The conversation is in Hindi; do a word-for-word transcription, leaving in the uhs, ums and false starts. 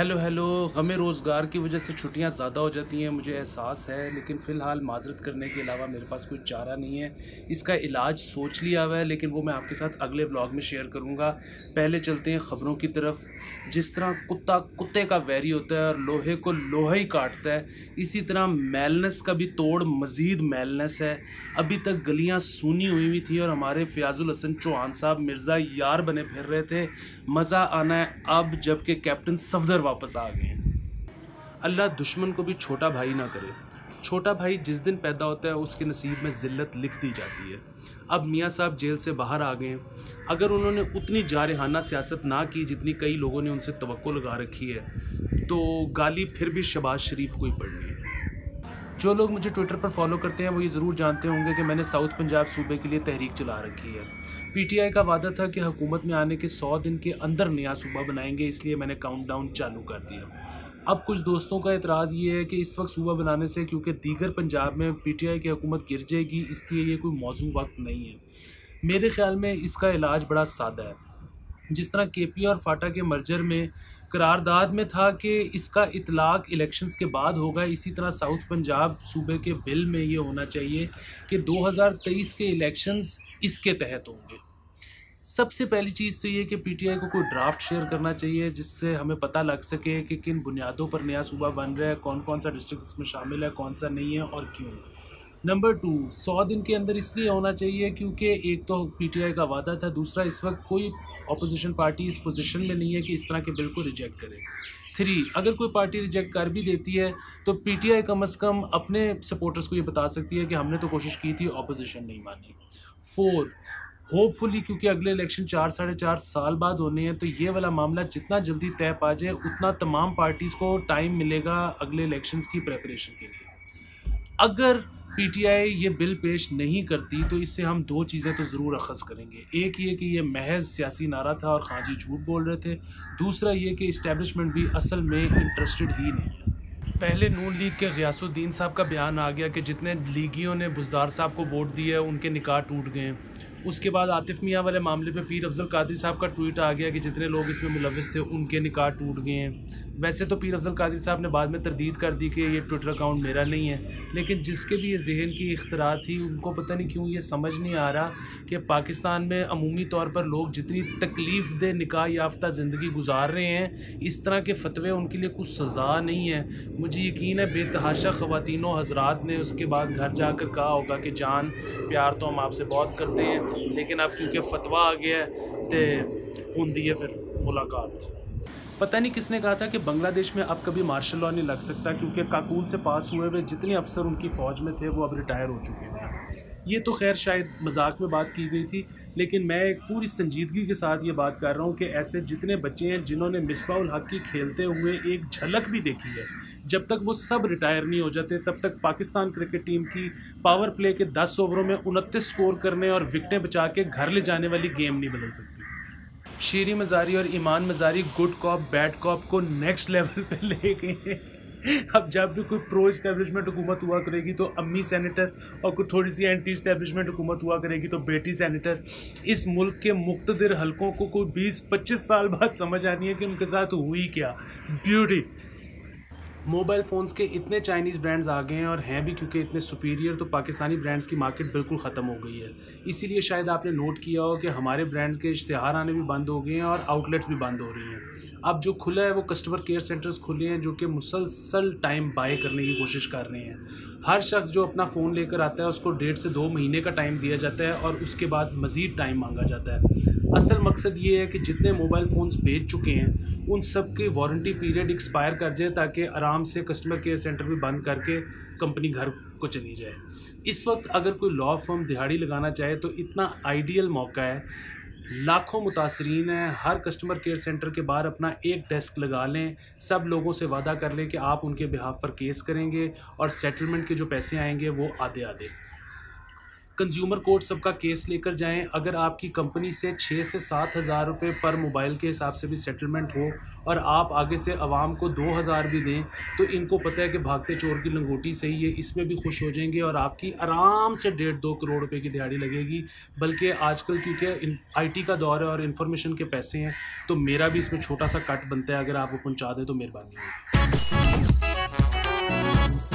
हेलो हेलो गमे रोज़गार की वजह से छुट्टियां ज़्यादा हो जाती हैं, मुझे एहसास है। लेकिन फ़िलहाल माजरत करने के अलावा मेरे पास कोई चारा नहीं है। इसका इलाज सोच लिया हुआ है, लेकिन वो मैं आपके साथ अगले व्लॉग में शेयर करूंगा। पहले चलते हैं ख़बरों की तरफ। जिस तरह कुत्ता कुत्ते का वैरी होता है और लोहे को लोहा ही काटता है, इसी तरह मैलनेस का भी तोड़ मज़ीद मैलनेस है। अभी तक गलियाँ सूनी हुई हुई थी और हमारे फ़याज़ुल हसन चौहान साहब मिर्ज़ा यार बने फिर रहे थे। मज़ा आना है अब जबकि कैप्टन सफदर वापस आ गए हैं। अल्लाह दुश्मन को भी छोटा भाई ना करे। छोटा भाई जिस दिन पैदा होता है उसके नसीब में ज़िल्लत लिख दी जाती है। अब मियाँ साहब जेल से बाहर आ गए हैं। अगर उन्होंने उतनी जारहाना सियासत ना की जितनी कई लोगों ने उनसे तवक्को लगा रखी है, तो गाली फिर भी शहबाज शरीफ को ही पड़नी है। जो लोग मुझे ट्विटर पर फॉलो करते हैं वो ये ज़रूर जानते होंगे कि मैंने साउथ पंजाब सूबे के लिए तहरीक चला रखी है। पीटीआई का वादा था कि हुकूमत में आने के सौ दिन के अंदर नया सूबा बनाएंगे, इसलिए मैंने काउंटडाउन चालू कर दिया। अब कुछ दोस्तों का एतराज़ ये है कि इस वक्त सूबा बनाने से क्योंकि दीगर पंजाब में पीटीआई की हुकूमत गिर जाएगी, इसलिए ये कोई मौजू वक्त नहीं है। मेरे ख्याल में इसका इलाज बड़ा सादा है। जिस तरह केपी और फाटा के मर्जर में करारदाद में था कि इसका इतलाक इलेक्शंस के बाद होगा, इसी तरह साउथ पंजाब सूबे के बिल में ये होना चाहिए कि दो हज़ार तेईस के इलेक्शंस इसके तहत होंगे। सबसे पहली चीज़ तो ये कि पीटीआई को कोई ड्राफ्ट शेयर करना चाहिए जिससे हमें पता लग सके कि किन बुनियादों पर नया सूबा बन रहा है, कौन कौन सा डिस्ट्रिक्ट इसमें शामिल है, कौन सा नहीं है और क्यों। नंबर टू, सौ दिन के अंदर इसलिए होना चाहिए क्योंकि एक तो पीटीआई का वादा था, दूसरा इस वक्त कोई अपोजिशन पार्टी इस पोजीशन में नहीं है कि इस तरह के बिल को रिजेक्ट करे। थ्री, अगर कोई पार्टी रिजेक्ट कर भी देती है तो पीटीआई कम अज़ कम अपने सपोर्टर्स को ये बता सकती है कि हमने तो कोशिश की थी, अपोजिशन नहीं मानी। फोर, होपफुली क्योंकि अगले इलेक्शन चार साढ़े चार साल बाद होने हैं, तो ये वाला मामला जितना जल्दी तय पा जाए उतना तमाम पार्टीज़ को टाइम मिलेगा अगले इलेक्शंस की प्रेपरेशन के लिए। अगर पीटीआई ये बिल पेश नहीं करती तो इससे हम दो चीज़ें तो ज़रूर अखज़ करेंगे। एक ये कि ये महज सियासी नारा था और खाजी झूठ बोल रहे थे। दूसरा ये कि इस्टेब्लिशमेंट भी असल में इंटरेस्टेड ही नहीं है। पहले नून लीग के ग़ियासुद्दीन साहब का बयान आ गया कि जितने लीगियों ने बुज़दार साहब को वोट दिया उनके निकाह टूट गए। उसके बाद आतिफ मियाँ वाले मामले पे पीर अफजल कादरी साहब का ट्वीट आ गया कि जितने लोग इसमें मुलविस थे उनके निकाह टूट गए हैं। वैसे तो पीर अफजल कादरी साहब ने बाद में तरदीद कर दी कि ये ट्विटर अकाउंट मेरा नहीं है, लेकिन जिसके भी ये जहन की इख्तरा थी उनको पता नहीं क्यों ये समझ नहीं आ रहा कि पाकिस्तान में अमूमी तौर पर लोग जितनी तकलीफ़ दे निकाह याफ्ता ज़िंदगी गुजार रहे हैं, इस तरह के फतवे उनके लिए कुछ सज़ा नहीं है। मुझे यकीन है बेतहाशा ख़वातीनों हज़रात ने उसके बाद घर जाकर कहा होगा कि जान प्यार तो हम आपसे बहुत करते हैं, लेकिन अब क्योंकि फतवा आ गया है तो होंदी है फिर मुलाकात। पता नहीं किसने कहा था कि बांग्लादेश में अब कभी मार्शल लॉ नहीं लग सकता क्योंकि काकूल से पास हुए हुए जितने अफसर उनकी फ़ौज में थे वो अब रिटायर हो चुके हैं। ये तो खैर शायद मजाक में बात की गई थी, लेकिन मैं एक पूरी संजीदगी के साथ ये बात कर रहा हूँ कि ऐसे जितने बच्चे हैं जिन्होंने मिसबाह उल हक की खेलते हुए एक झलक भी देखी है, जब तक वो सब रिटायर नहीं हो जाते तब तक पाकिस्तान क्रिकेट टीम की पावर प्ले के दस ओवरों में उनतीस स्कोर करने और विकटें बचा के घर ले जाने वाली गेम नहीं बदल सकती। शीरी मज़ारी और Imaan Mazari good cop bad cop को नेक्स्ट लेवल पे ले गए हैं। अब जब भी कोई प्रो इस्टेब्लिशमेंट हुकूमत हुआ करेगी तो अम्मी सेनेटर, और कोई थोड़ी सी एंटी इस्टेब्लिशमेंट हुकूमत हुआ करेगी तो बेटी सेनेटर। इस मुल्क के मुख्तदिर हलकों को कोई बीस पच्चीस साल बाद समझ आनी है कि उनके साथ हुई क्या। ब्यूटी। मोबाइल फ़ोन्स के इतने चाइनीज़ ब्रांड्स आ गए हैं और हैं भी क्योंकि इतने सुपीरियर, तो पाकिस्तानी ब्रांड्स की मार्केट बिल्कुल ख़त्म हो गई है। इसीलिए शायद आपने नोट किया हो कि हमारे ब्रांड्स के इश्तिहार आने भी बंद हो गए हैं और आउटलेट्स भी बंद हो रही हैं। अब जो खुला है वो कस्टमर केयर सेंटर्स खुले हैं जो कि मुसलसल टाइम बाय करने की कोशिश कर रहे हैं। हर शख्स जो अपना फ़ोन लेकर आता है उसको डेढ़ से दो महीने का टाइम दिया जाता है और उसके बाद मज़ीद टाइम मांगा जाता है। असल मकसद ये है कि जितने मोबाइल फ़ोन्स बेच चुके हैं उन सब की वारंटी पीरियड एक्सपायर कर जाए ताकि आराम से कस्टमर केयर सेंटर भी बंद करके कंपनी घर को चली जाए। इस वक्त अगर कोई लॉ फर्म दिहाड़ी लगाना चाहे तो इतना आइडियल मौका है। लाखों मुतासरीन हैं, हर कस्टमर केयर सेंटर के बाहर अपना एक डेस्क लगा लें, सब लोगों से वादा कर लें कि आप उनके बिहाफ पर केस करेंगे और सेटलमेंट के जो पैसे आएंगे वो आधे आधे। कंज्यूमर कोर्ट सबका केस लेकर जाएं। अगर आपकी कंपनी से छः से सात हज़ार रुपये पर मोबाइल के हिसाब से भी सेटलमेंट हो और आप आगे से आवाम को दो हज़ार भी दें, तो इनको पता है कि भागते चोर की लंगोटी सही है, इसमें भी खुश हो जाएंगे और आपकी आराम से डेढ़ दो करोड़ रुपए की दिहाड़ी लगेगी। बल्कि आजकल क्योंकि आईटी का दौर है और इन्फॉर्मेशन के पैसे हैं, तो मेरा भी इसमें छोटा सा कट बनता है। अगर आप वो पहुंचा दें तो मेहरबानी होगी।